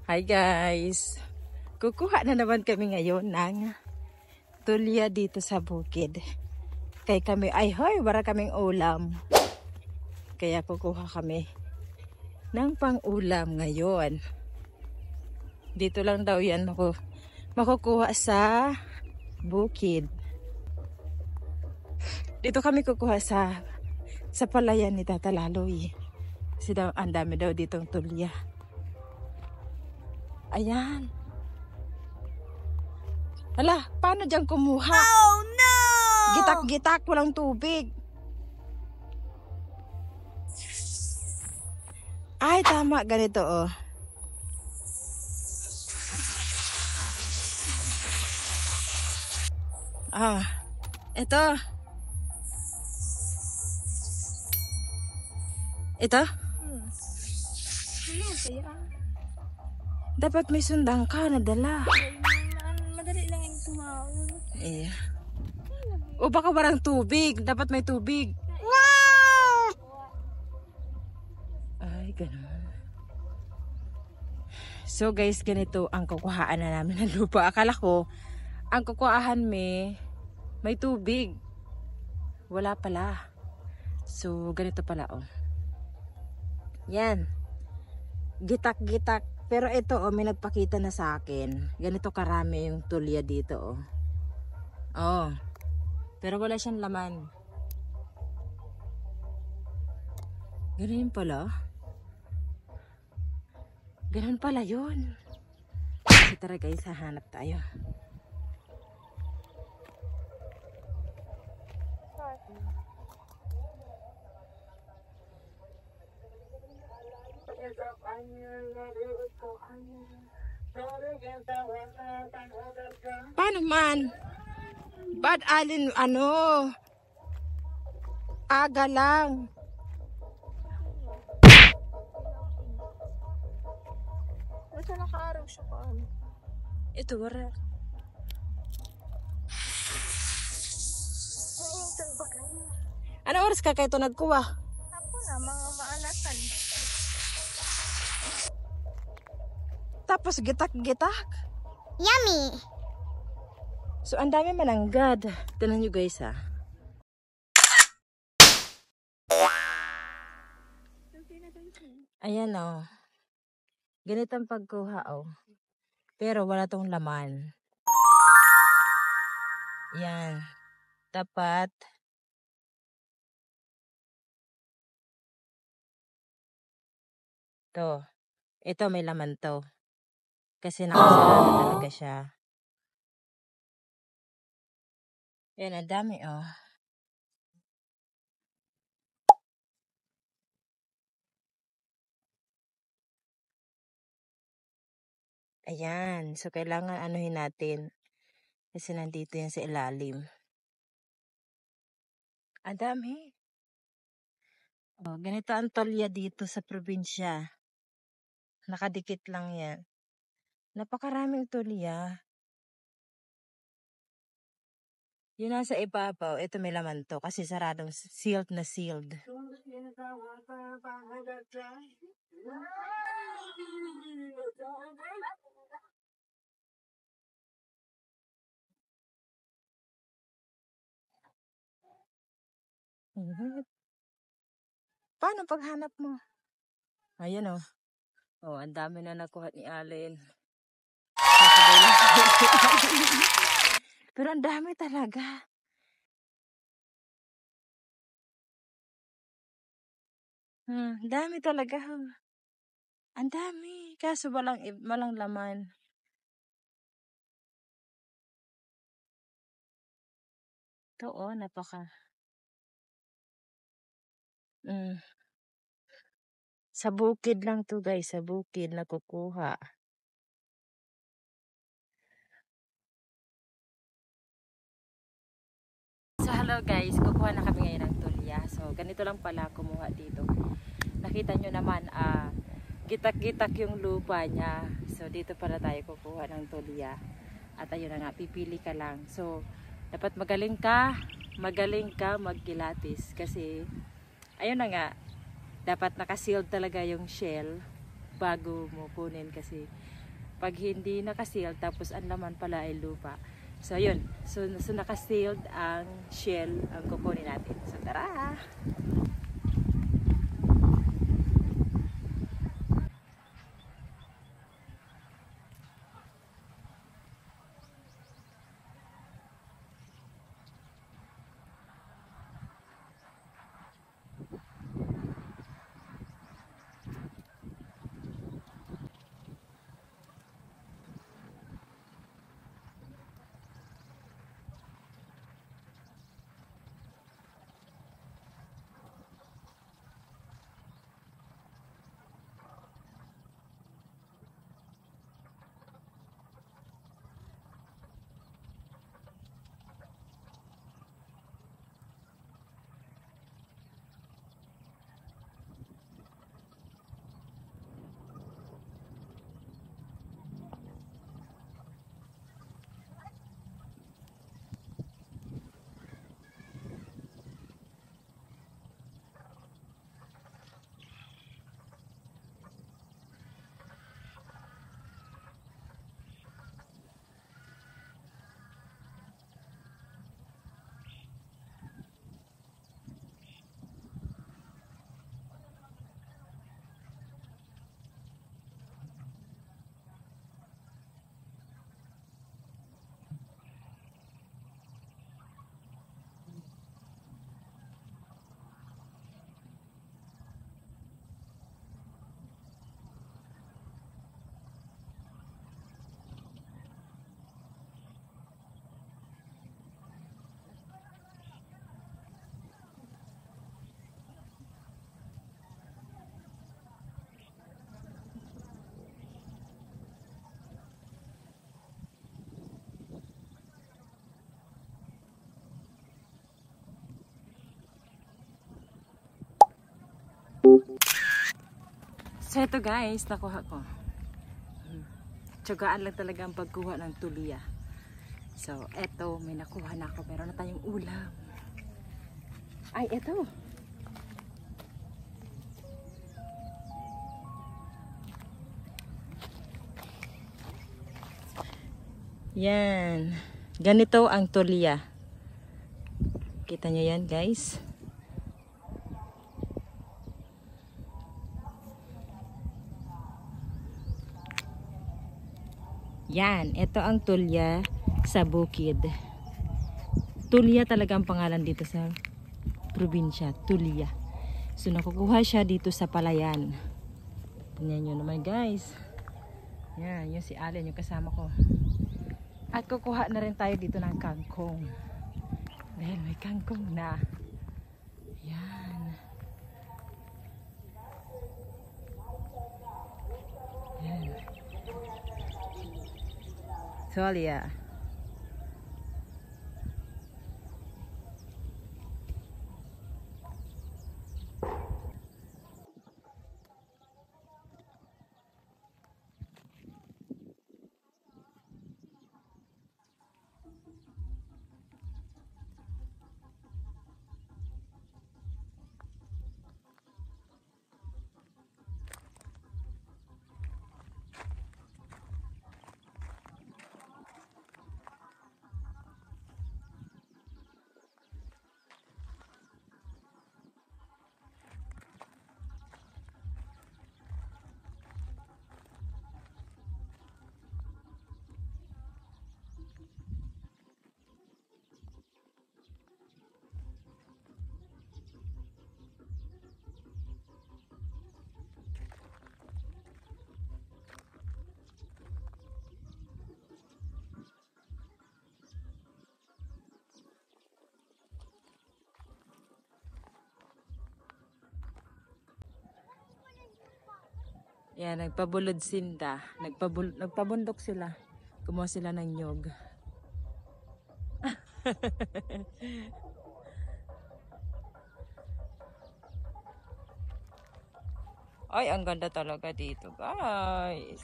Hi guys! Kukuha na naman kami ngayon ng tulya dito sa bukid. Kaya kami, wala kaming ulam. Kaya kukuha kami ng pang-ulam ngayon. Dito lang daw yan makukuha sa bukid. Dito kami kukuha sa palayan ni Tata Laloy. Kasi daw, ang dami daw ditong tulya. Ayan. Hala, paano dyan kumuha? Oh no! Gitak-gitak, walang tubig. Ay, tama. Ganito, oh. Ito. Ito? Dapat may sundang ka na dala. Madali lang yung tumawag. Eh. O baka walang tubig. Dapat may tubig. Ay, ganun. So guys, ganito ang kukuhaan na namin ng lupa. Akala ko, ang kukuhaan may tubig. Wala pala. So, ganito pala, oh. Yan. Gitak-gitak. Pero ito, oh, may nagpakita na sa akin. Ganito karami yung tulya dito, oh. Oh. Pero wala siyang laman. Ganun pala. Ganun pala yun. Kasi tara guys, hahanap tayo. Paano man? Ba't alin aga lang. Basta naka-araw siya pa. Ito, wala. Ano oras ka kayo ito nagkuha? Ako na, mga maalasan. Tapos gitak-gitak. Yummy! So, ang dami mananggad. Tignan nyo guys, ha. Ayan, oh. Ganito ang pagkuha, oh. Pero wala tong laman. Yan. Dapat to. Ito may laman to. Kasi nakasarado talaga siya. Yan, ang dami, oh. Ayan. So, kailangan anuhin natin. Kasi nandito yan sa ilalim. Ang dami. Oh, ganito ang tulya dito sa probinsya. Nakadikit lang yan. Napakaraming tulya. Yun nasa ibabaw. Ito may laman to. Kasi saradong sealed na sealed. Paano paghanap mo? Ayan, oh. Oh, ang dami na nakuha ni Allen. Pero ang dami talaga. Dami talaga. Ang dami. Kaso walang laman. Ito, oh, napaka. Sa bukid lang to guys. Sa bukid nakukuha. So hello guys. Kukuha na kami ngayon ng tulya. So ganito lang pala kumuha dito. Nakita nyo naman, gitak-gitak yung lupa niya. So dito pala tayo kukuha ng tulya. At ayun na nga, pipili ka lang. So dapat magaling ka magkilatis. Kasi ayun na nga, dapat nakasealed talaga yung shell. bago mo kunin kasi pag hindi nakasealed tapos ang laman pala ay lupa. So yun, so nakasealed ang shell ang kukunin natin. So tara! So ito guys, nakuha ko. Tsagaan lang talaga ang pagkuha ng tuliya. So eto, may nakuha na ako. Meron na tayong ulam. Ay, eto. Yan. Ganito ang tuliya. Kita nyo yan guys. Yan, ito ang tulya sa bukid. Tulya talaga ang pangalan dito sa probinsya, tulya. So nakukuha siya dito sa palayan. Tingnan nyo naman guys. Yan, yung si Allen, yung kasama ko. At kukuha na rin tayo dito ng kangkong. Dahil may kangkong na. Yan. Yan. Tulya. Yan, nagpabulod sinda. Nagpabundok sila. Kumuha sila ng nyog. Ay, ang ganda talaga dito, guys.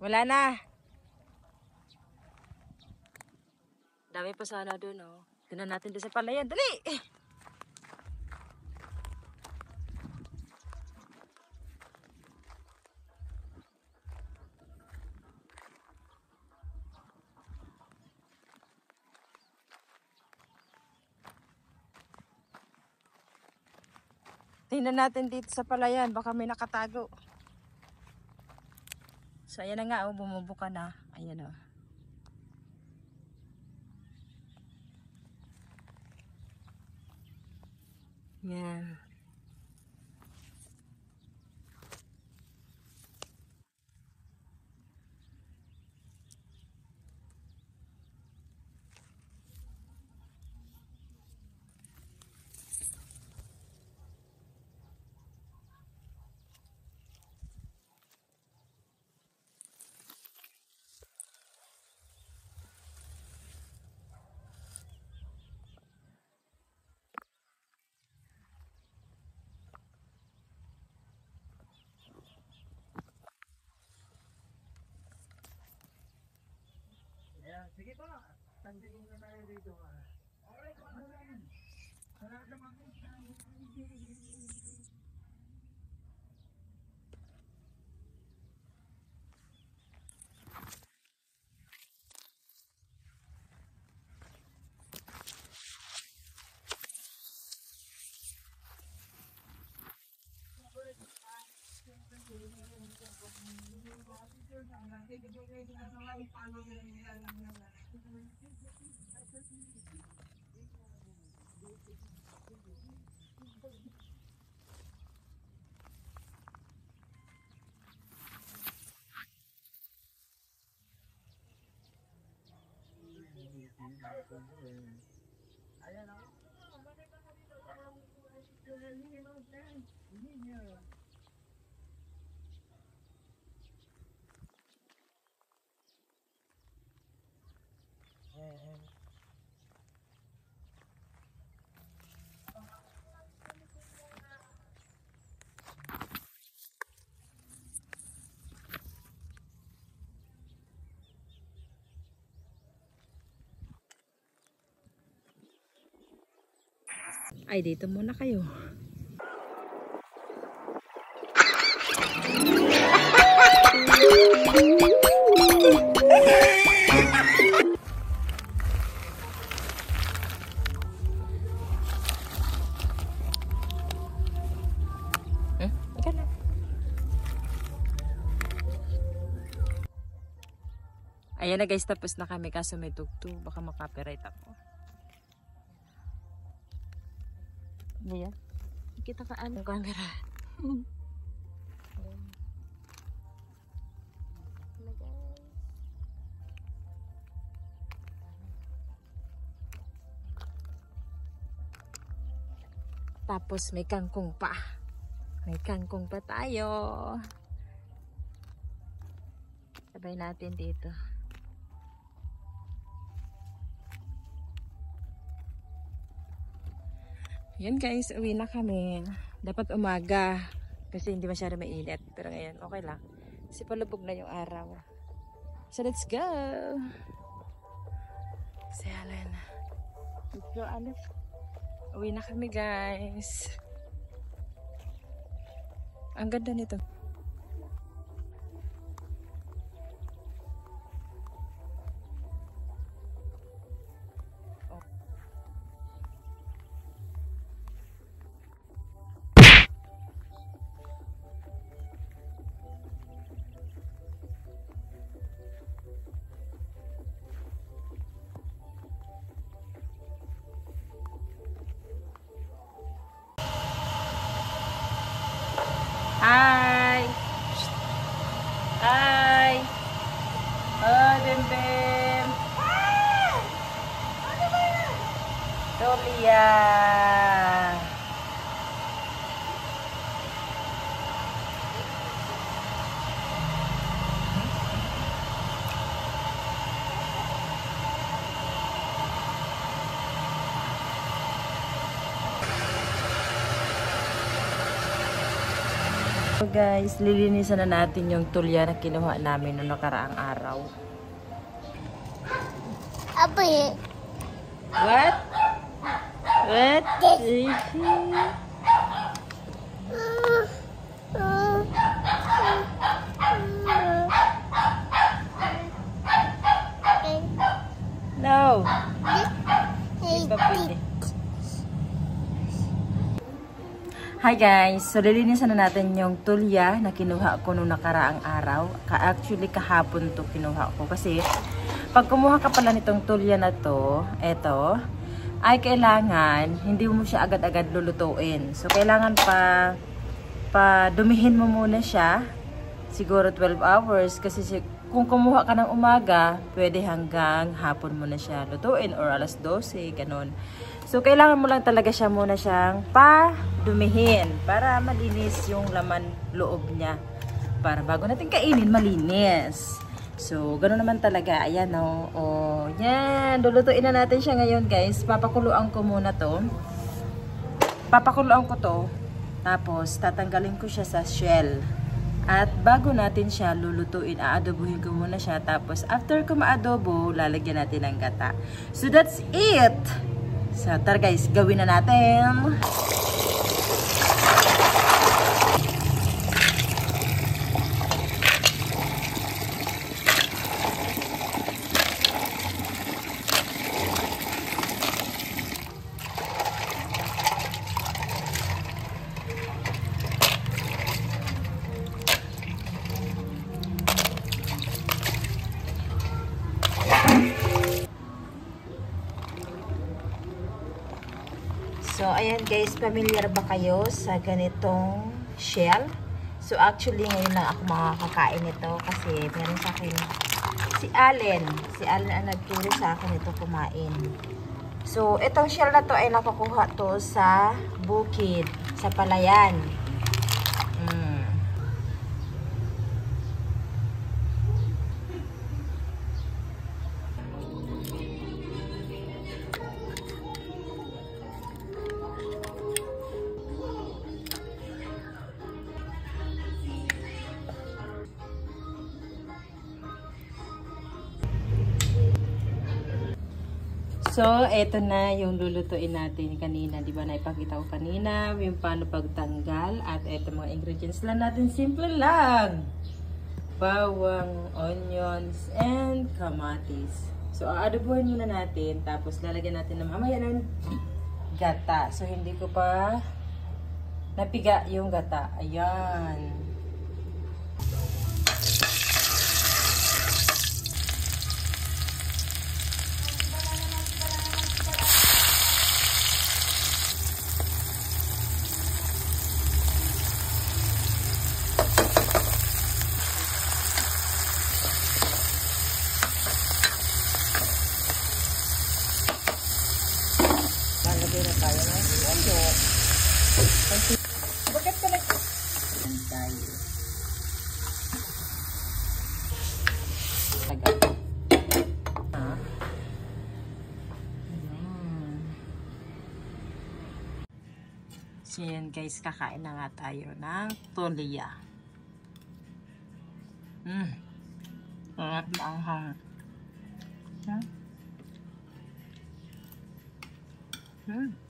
Wala na. Dami pa sana doon, oh. Tingnan natin doon sa palayan. Dali! Tingnan natin dito sa palayan. Baka may nakatago. So, ayan na nga, oh. Bumubuka na. Ayan, oh. Yan. Sige pa, tandaan na tayo dito. Alright, Ay, dito muna kayo. Ika na. Ayan na guys, tapos na kami kaso may tugtog. Baka makapiright ako. Ayan. Kita ka ano camera. Tapos may kangkong pa. May kangkong pa tayo. Sabay natin dito. Yan guys, uwi na kami. Dapat umaga kasi hindi masyado mainit. Pero ngayon, okay lang. Kasi palubog na yung araw. So let's go! Si Helen. Let's go, Alef. Uwi na kami guys. Ang ganda nito. Hi! Hi! Oh, Bim Bim! Ano ba yan? Tolia! So guys, lilinisan na natin yung tulya na kinuha namin noong nakaraang araw. Abi. What? What? No. Hindi pa pwede. Hi guys! So lilinisan na natin yung tulya na kinuha ko nung nakaraang araw. Actually kahapon to kinuha ko kasi pag kumuha ka pala nitong tulya na to, eto, ay kailangan hindi mo siya agad-agad lulutuin. So kailangan pa dumihin mo muna siya siguro 12 hours kasi kung kumuha ka ng umaga, pwede hanggang hapon mo na siya lutuin or alas 12, ganun. So, kailangan mo lang talaga siya muna siyang pa-dumihin para malinis yung laman loob niya. Para bago natin kainin, malinis. So, gano'n naman talaga. Ayan, o. Oh, yan. Lulutuin na natin siya ngayon, guys. Papakuluan ko muna to. Papakuluan ko to. Tapos, tatanggalin ko siya sa shell. At bago natin siya lulutuin, aadobohin ko muna siya. Tapos, after ko maadobo, lalagyan natin ng gata. So, that's it! So, tara guys, gawin na natin. So, ayan guys, familiar ba kayo sa ganitong shell? So, actually, ngayon lang ako makakakain nito kasi meron sa akin si Allen. Si Allen ang nagturo sa akin ito kumain. So, itong shell na to ay nakukuha to sa bukid, sa palayan. So, eto na yung lulutuin natin kanina. Di ba naipakita ko kanina yung paano pagtanggal. At eto mga ingredients lang natin. Simple lang. Bawang, onions, and kamatis. So, aadobohin muna natin. Tapos, lalagyan natin ng mamaya ng gata. So, hindi ko pa napiga yung gata. Ayan. Bakit ka tayo? Tagal. So yan guys, kakain na nga tayo ng tulya. Sarap na ang hang.